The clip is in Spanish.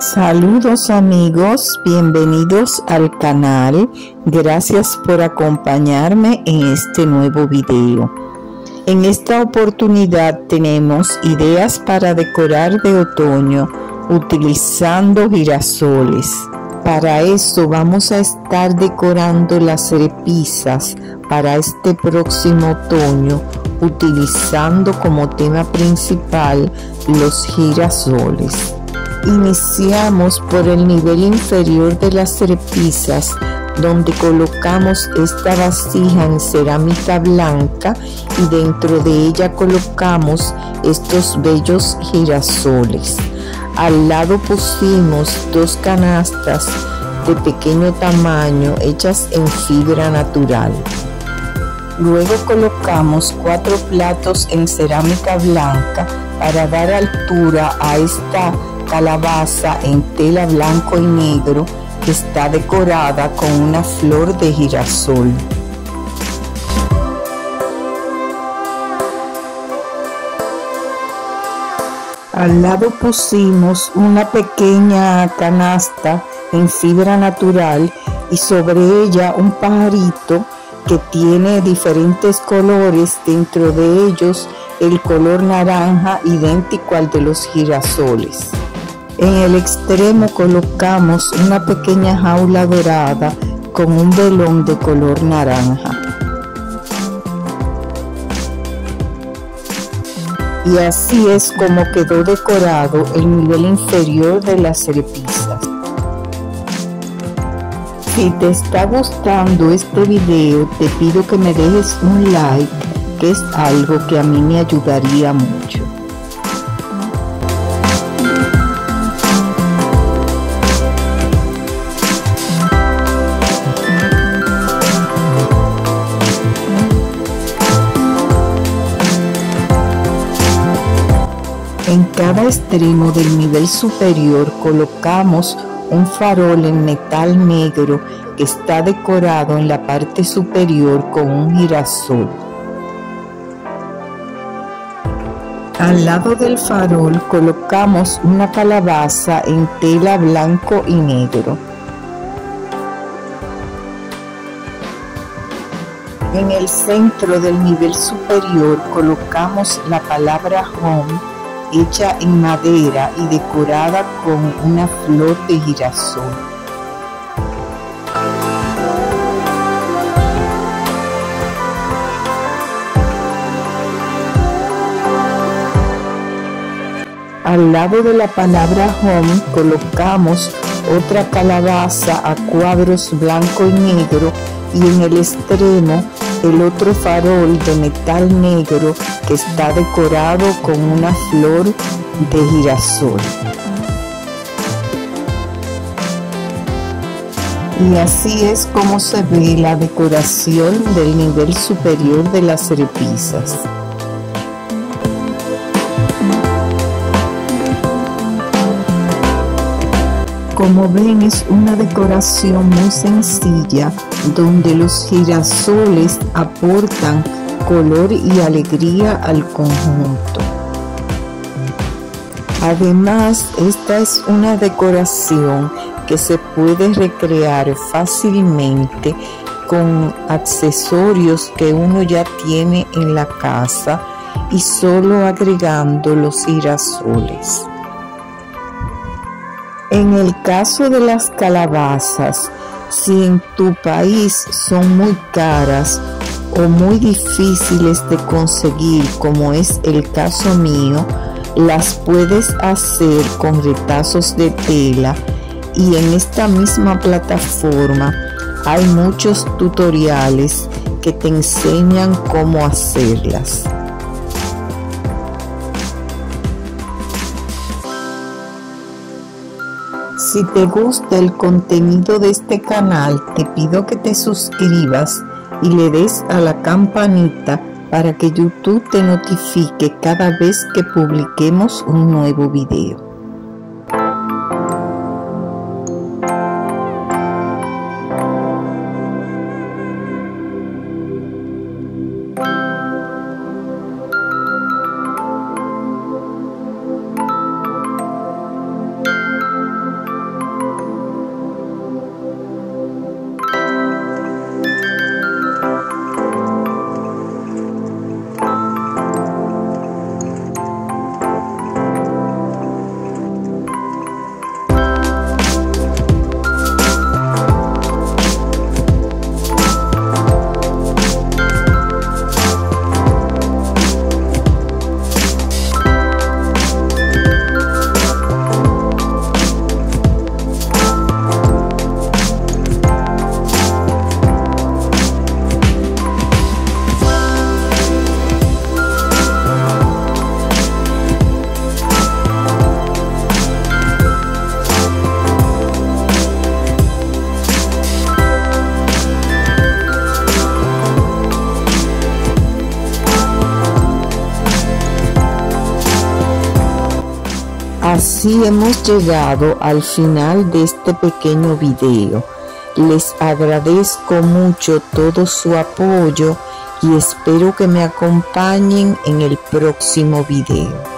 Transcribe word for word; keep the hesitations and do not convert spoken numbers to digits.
Saludos amigos, bienvenidos al canal. Gracias por acompañarme en este nuevo video. En esta oportunidad tenemos ideas para decorar de otoño utilizando girasoles. Para eso vamos a estar decorando las repisas para este próximo otoño utilizando como tema principal los girasoles. Iniciamos por el nivel inferior de las repisas, donde colocamos esta vasija en cerámica blanca y dentro de ella colocamos estos bellos girasoles. Al lado pusimos dos canastas de pequeño tamaño hechas en fibra natural. Luego colocamos cuatro platos en cerámica blanca para dar altura a esta calabaza en tela blanco y negro que está decorada con una flor de girasol. Al lado pusimos una pequeña canasta en fibra natural y sobre ella un pajarito que tiene diferentes colores, dentro de ellos el color naranja idéntico al de los girasoles. En el extremo colocamos una pequeña jaula dorada con un velón de color naranja. Y así es como quedó decorado el nivel inferior de las repisas. Si te está gustando este video, te pido que me dejes un like, que es algo que a mí me ayudaría mucho. En cada extremo del nivel superior colocamos un farol en metal negro que está decorado en la parte superior con un girasol. Al lado del farol colocamos una calabaza en tela blanco y negro. En el centro del nivel superior colocamos la palabra Home, hecha en madera y decorada con una flor de girasol. Al lado de la palabra Home colocamos otra calabaza a cuadros blanco y negro y en el extremo el otro farol de metal negro que está decorado con una flor de girasol. Y así es como se ve la decoración del nivel superior de las repisas. Como ven, es una decoración muy sencilla donde los girasoles aportan color y alegría al conjunto. Además, esta es una decoración que se puede recrear fácilmente con accesorios que uno ya tiene en la casa y solo agregando los girasoles. En el caso de las calabazas, si en tu país son muy caras o muy difíciles de conseguir, como es el caso mío, las puedes hacer con retazos de tela y en esta misma plataforma hay muchos tutoriales que te enseñan cómo hacerlas. Si te gusta el contenido de este canal, te pido que te suscribas y le des a la campanita para que YouTube te notifique cada vez que publiquemos un nuevo video. así hemos llegado al final de este pequeño video. Les agradezco mucho todo su apoyo y espero que me acompañen en el próximo video.